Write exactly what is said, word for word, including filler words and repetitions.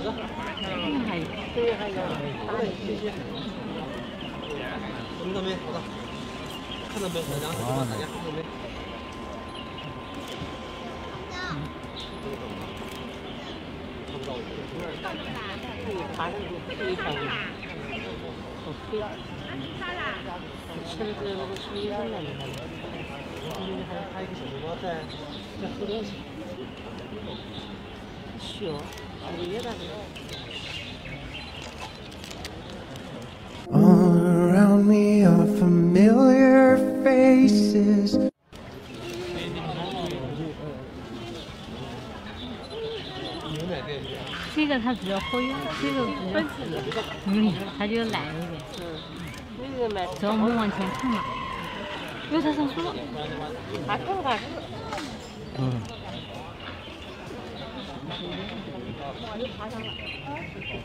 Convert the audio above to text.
的。 嗯，还有。 对，还有。好嘞，谢谢。闻到没？好的。看到没？大家，大家看到没？看不到。可以爬上去，可以爬上去。好飞啊！吃的这个吃一顿了，你看。今天还还有个小背包在在后头。雪，这个也大。 All around me are familiar faces. 这个它比较活跃，这个比较嗯，它就懒一点。嗯，只要我们往前看嘛。因为它上树了。爬树爬树。嗯。爬上了。